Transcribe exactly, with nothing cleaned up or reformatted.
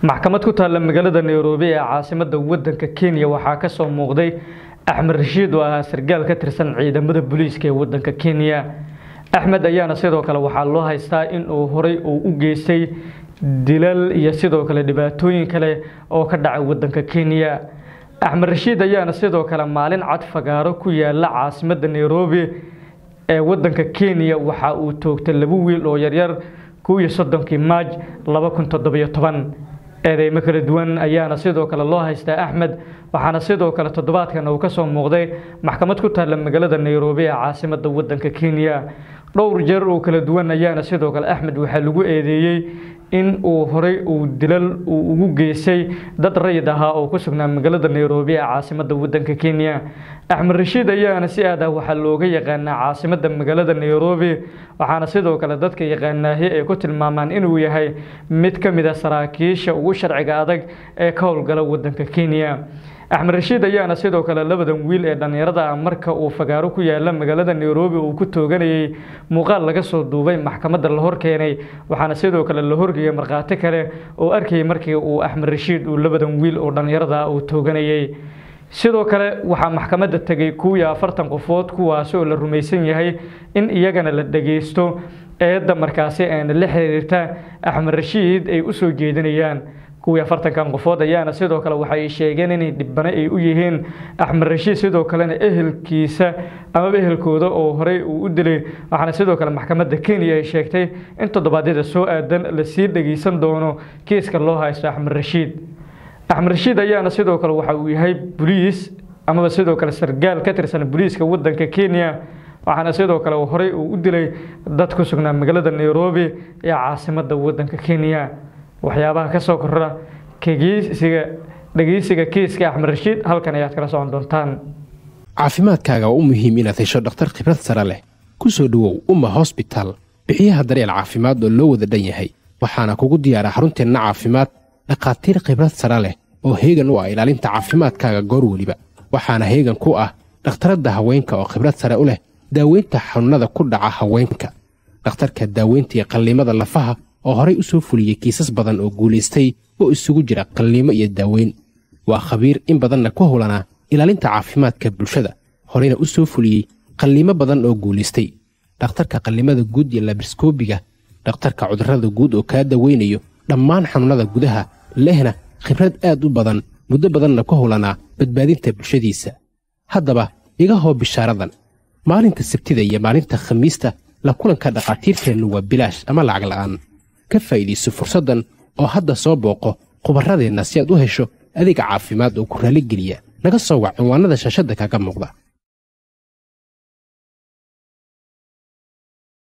maxkamad ku taalla magaalada Nairobi ee caasimadda waddanka Kenya waxaa ka soo muuqday Axmed Rashiid oo ah sargaal ka tirsan ciidamada booliiska ee waddanka Kenya. Axmed ayaana sidoo kale waxaa loo haystaa in uu horay uu u geystay dilal iyo sidoo kale dhibaatooyin kale oo ka dhacay waddanka Kenya. Axmed Rashiid ayaana sidoo kale maalin cad fagaaro ku yaala caasimadda Nairobi ee waddanka Kenya waxa uu toogtay laba wiil oo yar yar kow iyo soddonkii Maaj laba kun toddoba iyo toban. eedeymo kala duwan ayaana sidoo kale loo haystaa Axmed waxaana sidoo kale toddobaadkan uu ka soo muuqday maxkamad ku taalla magaalada Nairobi ee caasimadda waddanka Kenya. dhowr jeer oo kala duwan ayaana sidoo kale Axmed waxa lagu eedeeyay in uu horay uu dilal uu ugu geysay dad rayid ah oo ku sugnaa magaalada Nairobi ee caasimadda waddanka Kenya. Axmed Rashiid ayaana si aad ah waxa looga yaqaanaa caasimadda magaalada Nairobi waxaana sidoo kale dadka yaqaanaahi ay ku tilmaamaan inuu yahay mid ka mid ah saraakiisha ugu sharciga adag ee ka howlgala waddanka Kenya. Axmed Rashiid ayaana sidoo kale labadan wiil ee dhalinyarada ah marka uu fagaaro ku yaala magaalada Nairobi uu ku tooganayay muuqaal laga soo duubay maxkamadda la hor keenay waxaana sidoo kale la horgeeyay marqaati kale oo arkay markii uu Axmed Rashiid uu labadan wiil oo dhalinyarada ah uu tooganayay. sidoo kale waxa maxkamadda tagay kow iyo afartan qofood kuwaas oo la rumaysan yahay in iyagana la dhageysto eedda markaasi aan la xiriirta Axmed Rashiid ay u soo jeedinayaan. kow iyo afartan kan qofood ayaana sidoo kale waxay sheegeen in dibana ay u yihiin Axmed Rashiid sidoo kalena ehelkiisa ama ehelkooda oo horay uu u dilay waxaana sidoo kale maxkamadda Kenya ay sheegtay in toddobaadyada soo aadan la sii dhageysan doono kiiska loo haysto Axmed Rashiid. Axmed Rashiid ayaana sidoo kale waxa uu yahay booliis ama sidoo kale sargaal ka tirsan booliiska waddanka Kenya waxaana sidoo kale uu horay u dilay dad ku sugnaa magaalada Nairobi ee caasimadda waddanka Kenya. waxyaabaha ka soo korra kegeysiga dhageysiga kiiska Axmed Rashiid halkan ayaad kala socon doontaan. caafimaadkaaga waa u muhiim inaad hesho dhakhtar khibrad sare leh ku soo dhawow Umma Hospital bixiyaha daryeel caafimaad oo loo wada dhan yahay waxaana kugu diyaara xarunteena caafimaad dhaqaatiir khibrad sare leh oo heegan u ah ilaalinta caafimaadkaaga goor waliba waxaana heegan ku ah dhakhtarada haweenka oo khibrad sare u leh daaweynta xanuunada ku dhaca haweenka dhakhtarka daaweynta iyo qalliimada lafaha oo horay u soo fuliyay kiisas badan oo guuleystay oo isugu jira qalliimo iyo daaweyn waa khabiir in badanna ku howlana ilaalinta caafimaadka bulshada horeyna u soo fuliyay qalliimo badan oo guuleystay dhakhtarka qalliimada guud iyo labriskoobiga dhakhtarka cudurrada guud oo ka daweynayo dhammaan xanuunada gudaha lehna khibrad aad u badan muddo badanna ku howlana badbaadinta bulshadiisa. haddaba iga hoo bishaaradan maalinta sabtida iyo maalinta khamiista la kulanka dhaqaatiirteennu waa bilaash ama lacag la'aan ka faa'iidayso fursaddan oo hadda soo booqo khubarradeenna si aad u hesho adeeg caafimaad oo ku raali geliya naga soo wac cinwaanada shaashadda kaga muuqda.